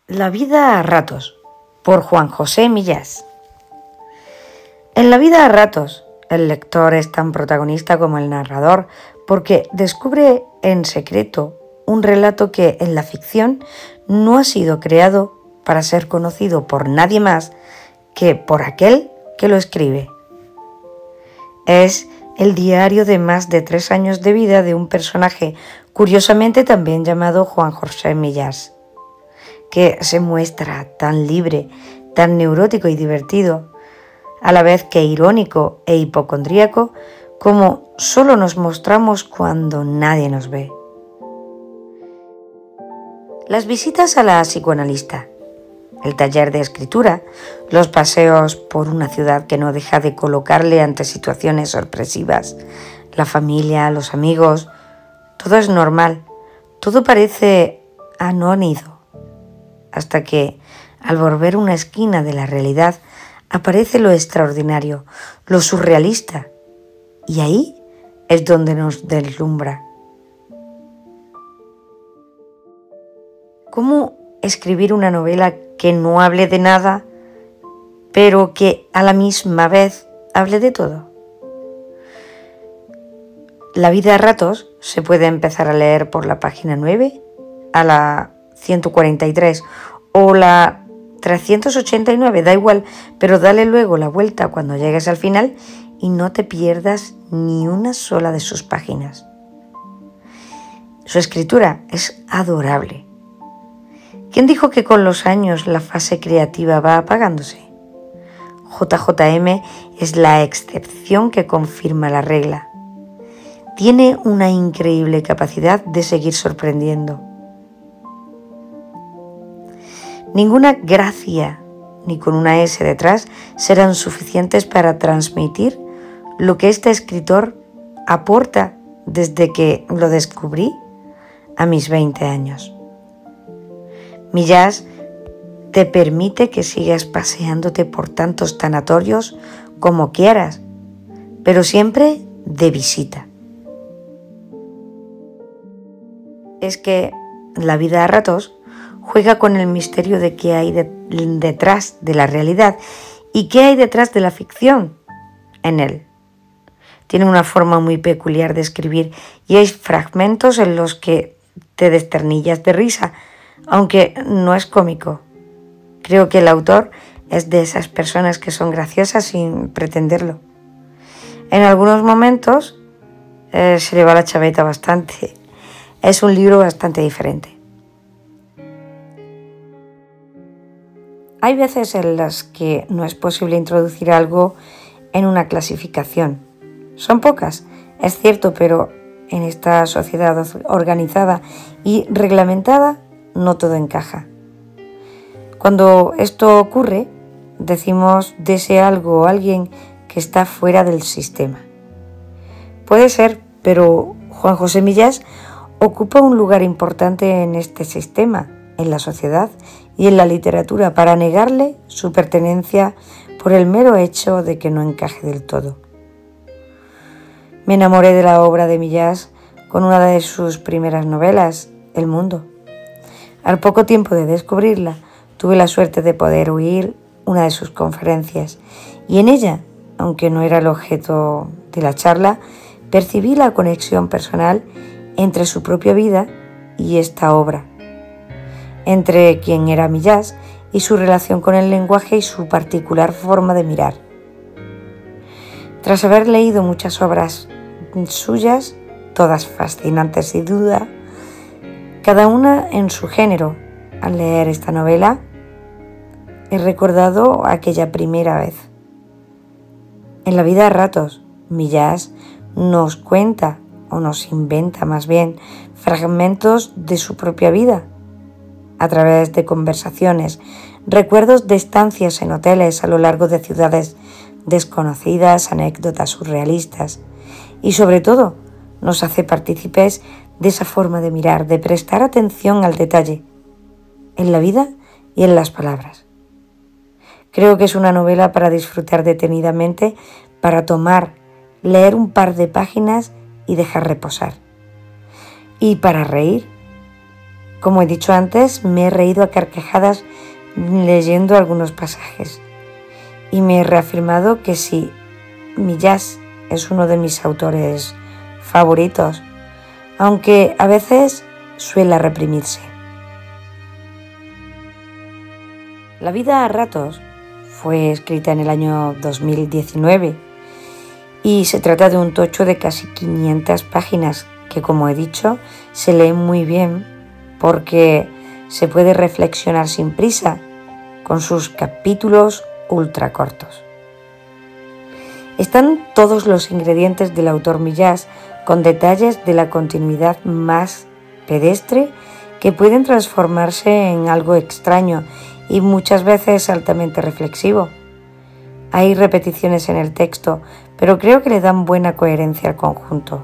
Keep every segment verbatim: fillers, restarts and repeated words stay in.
La vida a ratos, por Juan José Millás. En La vida a ratos, el lector es tan protagonista como el narrador porque descubre en secreto un relato que en la ficción no ha sido creado para ser conocido por nadie más que por aquel que lo escribe. Es el diario de más de tres años de vida de un personaje curiosamente también llamado Juan José Millás, que se muestra tan libre, tan neurótico y divertido, a la vez que irónico e hipocondríaco, como solo nos mostramos cuando nadie nos ve. Las visitas a la psicoanalista, el taller de escritura, los paseos por una ciudad que no deja de colocarle ante situaciones sorpresivas, la familia, los amigos, todo es normal, todo parece anónimo, hasta que, al volver una esquina de la realidad, aparece lo extraordinario, lo surrealista, y ahí es donde nos deslumbra. ¿Cómo escribir una novela que no hable de nada, pero que a la misma vez hable de todo? La vida a ratos se puede empezar a leer por la página nueve, a la ciento cuarenta y tres o la trescientos ochenta y nueve, da igual, pero dale luego la vuelta cuando llegues al final y no te pierdas ni una sola de sus páginas. Su escritura es adorable. ¿Quién dijo que con los años la fase creativa va apagándose? J J M es la excepción que confirma la regla. Tiene una increíble capacidad de seguir sorprendiendo. Ninguna gracia, ni con una S detrás, serán suficientes para transmitir lo que este escritor aporta desde que lo descubrí a mis veinte años. Millás te permite que sigas paseándote por tantos tanatorios como quieras, pero siempre de visita. Es que la vida a ratos juega con el misterio de qué hay de, detrás de la realidad y qué hay detrás de la ficción en él. Tiene una forma muy peculiar de escribir y hay fragmentos en los que te desternillas de risa, aunque no es cómico. Creo que el autor es de esas personas que son graciosas sin pretenderlo. En algunos momentos eh, se le va la chaveta bastante. Es un libro bastante diferente. Hay veces en las que no es posible introducir algo en una clasificación. Son pocas, es cierto, pero en esta sociedad organizada y reglamentada no todo encaja. Cuando esto ocurre, decimos de ese algo o alguien que está fuera del sistema. Puede ser, pero Juan José Millás ocupa un lugar importante en este sistema, en la sociedad y en la literatura, para negarle su pertenencia por el mero hecho de que no encaje del todo. Me enamoré de la obra de Millás con una de sus primeras novelas, El Mundo. Al poco tiempo de descubrirla, tuve la suerte de poder oír una de sus conferencias y en ella, aunque no era el objeto de la charla, percibí la conexión personal entre su propia vida y esta obra, entre quien era Millás y su relación con el lenguaje y su particular forma de mirar. Tras haber leído muchas obras suyas, todas fascinantes sin duda, cada una en su género, al leer esta novela, he recordado aquella primera vez. En La vida a ratos, Millás nos cuenta, o nos inventa más bien, fragmentos de su propia vida, a través de conversaciones, recuerdos de estancias en hoteles a lo largo de ciudades desconocidas, anécdotas surrealistas y sobre todo nos hace partícipes de esa forma de mirar, de prestar atención al detalle, en la vida y en las palabras. Creo que es una novela para disfrutar detenidamente, para tomar, leer un par de páginas y dejar reposar. Y para reír, Como he dicho antes, me he reído a carcajadas leyendo algunos pasajes y me he reafirmado que sí, Millás es uno de mis autores favoritos, aunque a veces suele reprimirse. La vida a ratos fue escrita en el año dos mil diecinueve y se trata de un tocho de casi quinientas páginas que, como he dicho, se lee muy bien porque se puede reflexionar sin prisa con sus capítulos ultra cortos. Están todos los ingredientes del autor Millás con detalles de la continuidad más pedestre que pueden transformarse en algo extraño y muchas veces altamente reflexivo. Hay repeticiones en el texto, pero creo que le dan buena coherencia al conjunto.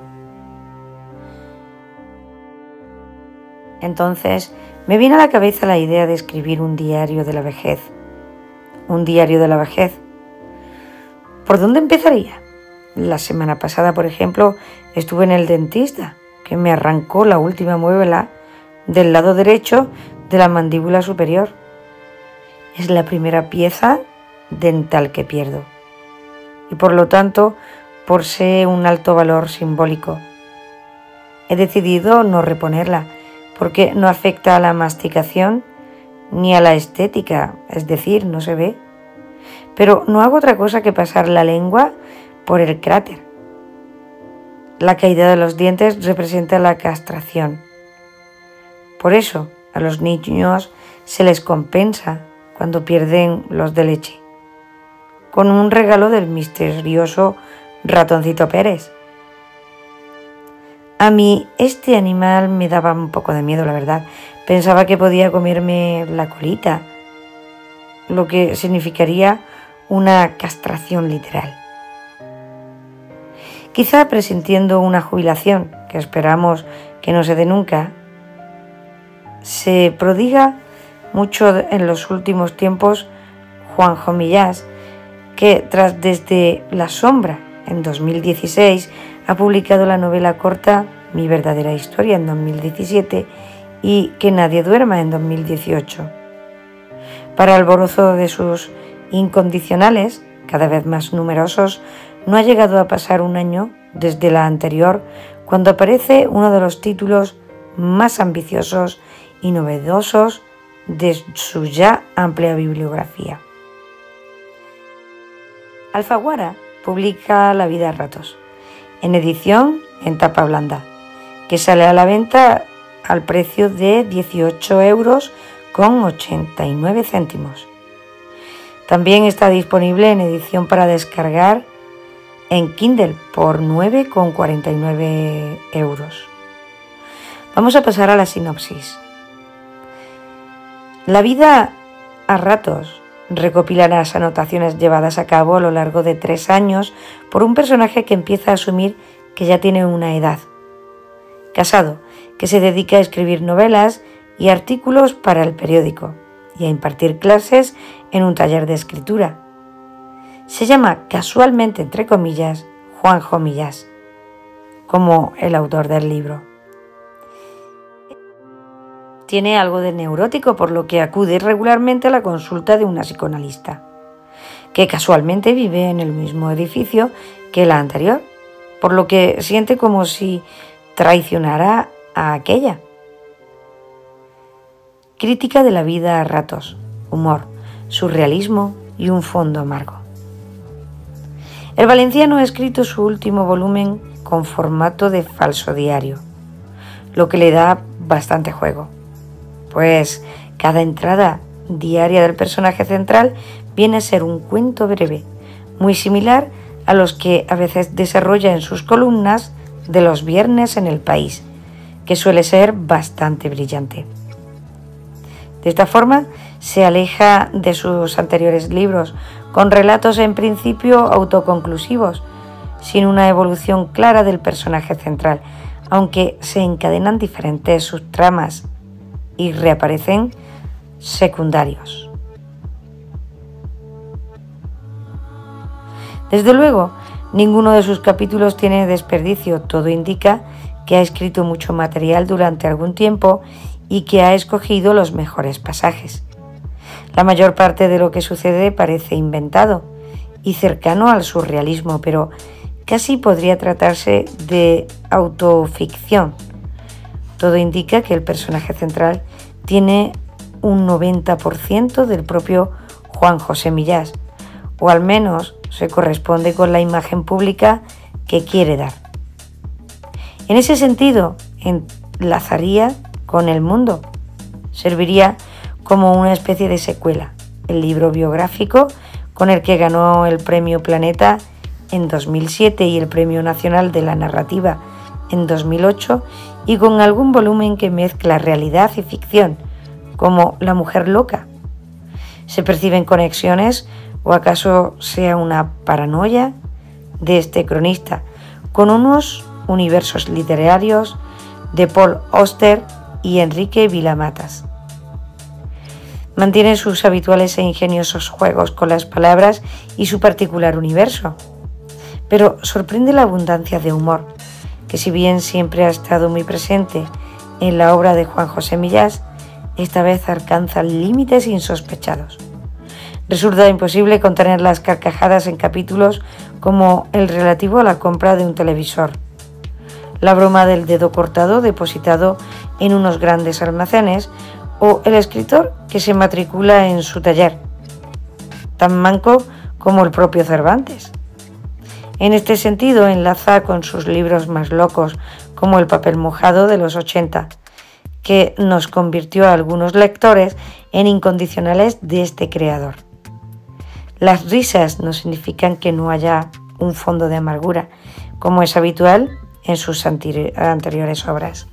Entonces, me viene a la cabeza la idea de escribir un diario de la vejez. Un diario de la vejez. ¿Por dónde empezaría? La semana pasada, por ejemplo, estuve en el dentista, que me arrancó la última muela del lado derecho de la mandíbula superior. Es la primera pieza dental que pierdo y, por lo tanto, posee un alto valor simbólico. He decidido no reponerla porque no afecta a la masticación ni a la estética, es decir, no se ve. Pero no hago otra cosa que pasar la lengua por el cráter. La caída de los dientes representa la castración. Por eso a los niños se les compensa cuando pierden los de leche, con un regalo del misterioso ratoncito Pérez. A mí este animal me daba un poco de miedo, la verdad. Pensaba que podía comerme la colita, lo que significaría una castración literal. Quizá presintiendo una jubilación, que esperamos que no se dé nunca, se prodiga mucho en los últimos tiempos Juanjo Millás, que tras Desde la sombra en dos mil dieciséis ha publicado la novela corta Mi verdadera historia en dos mil diecisiete y Que nadie duerma en dos mil dieciocho. Para alborozo de sus incondicionales, cada vez más numerosos, no ha llegado a pasar un año desde la anterior cuando aparece uno de los títulos más ambiciosos y novedosos de su ya amplia bibliografía. Alfaguara publica La vida a ratos, en edición en tapa blanda, que sale a la venta al precio de dieciocho euros con ochenta y nueve céntimos. También está disponible en edición para descargar en Kindle por nueve con cuarenta y nueve euros. Vamos a pasar a la sinopsis. La vida a ratos recopila las anotaciones llevadas a cabo a lo largo de tres años por un personaje que empieza a asumir que ya tiene una edad. Casado, que se dedica a escribir novelas y artículos para el periódico y a impartir clases en un taller de escritura. Se llama casualmente, entre comillas, Juanjo Millás, como el autor del libro. Tiene algo de neurótico, por lo que acude regularmente a la consulta de una psicoanalista, que casualmente vive en el mismo edificio que la anterior, por lo que siente como si traicionara a aquella. Crítica de la vida a ratos, humor, surrealismo y un fondo amargo. El valenciano ha escrito su último volumen con formato de falso diario, lo que le da bastante juego, pues cada entrada diaria del personaje central viene a ser un cuento breve, muy similar a los que a veces desarrolla en sus columnas de los viernes en El País, que suele ser bastante brillante. De esta forma se aleja de sus anteriores libros, con relatos en principio autoconclusivos, sin una evolución clara del personaje central, aunque se encadenan diferentes subtramas y reaparecen secundarios. Desde luego, ninguno de sus capítulos tiene desperdicio. Todo indica que ha escrito mucho material durante algún tiempo y que ha escogido los mejores pasajes. La mayor parte de lo que sucede parece inventado y cercano al surrealismo, pero casi podría tratarse de autoficción. Todo indica que el personaje central tiene un noventa por ciento del propio Juan José Millás, o al menos se corresponde con la imagen pública que quiere dar. En ese sentido, enlazaría con El Mundo. Serviría como una especie de secuela, el libro biográfico con el que ganó el Premio Planeta en dos mil siete y el Premio Nacional de la Narrativa en dos mil ocho, y con algún volumen que mezcla realidad y ficción, como La mujer loca. ¿Se perciben conexiones o acaso sea una paranoia de este cronista con unos universos literarios de Paul Auster y Enrique Vila-Matas? Mantiene sus habituales e ingeniosos juegos con las palabras y su particular universo, pero sorprende la abundancia de humor, que si bien siempre ha estado muy presente en la obra de Juan José Millás, esta vez alcanza límites insospechados. Resulta imposible contener las carcajadas en capítulos como el relativo a la compra de un televisor, la broma del dedo cortado depositado en unos grandes almacenes o el escritor que se matricula en su taller, tan manco como el propio Cervantes. En este sentido enlaza con sus libros más locos, como El papel mojado de los ochenta, que nos convirtió a algunos lectores en incondicionales de este creador. Las risas no significan que no haya un fondo de amargura, como es habitual en sus anteriores obras.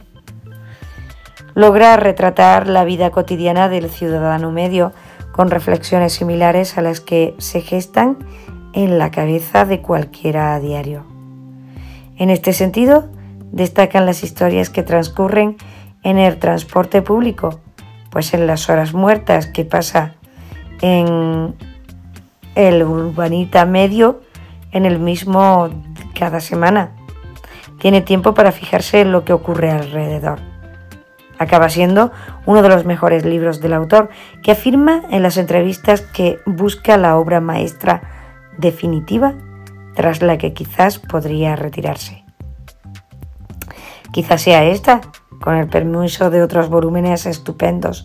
Logra retratar la vida cotidiana del ciudadano medio con reflexiones similares a las que se gestan en la cabeza de cualquiera a diario. En este sentido, destacan las historias que transcurren en el transporte público, pues en las horas muertas que pasa en el urbanita medio en el mismo cada semana, tiene tiempo para fijarse en lo que ocurre alrededor. Acaba siendo uno de los mejores libros del autor, que afirma en las entrevistas que busca la obra maestra definitiva tras la que quizás podría retirarse. Quizás sea esta, con el permiso de otros volúmenes estupendos,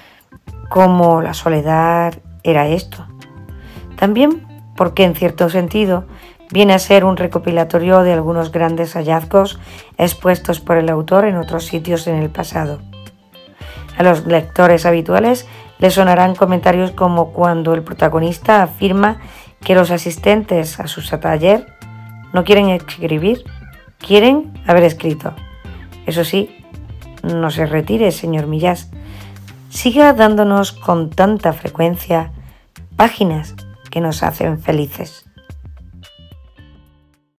como La soledad era esto. También porque en cierto sentido viene a ser un recopilatorio de algunos grandes hallazgos expuestos por el autor en otros sitios en el pasado. A los lectores habituales les sonarán comentarios como cuando el protagonista afirma que los asistentes a su taller no quieren escribir, quieren haber escrito. Eso sí, no se retire, señor Millás. Siga dándonos con tanta frecuencia páginas que nos hacen felices.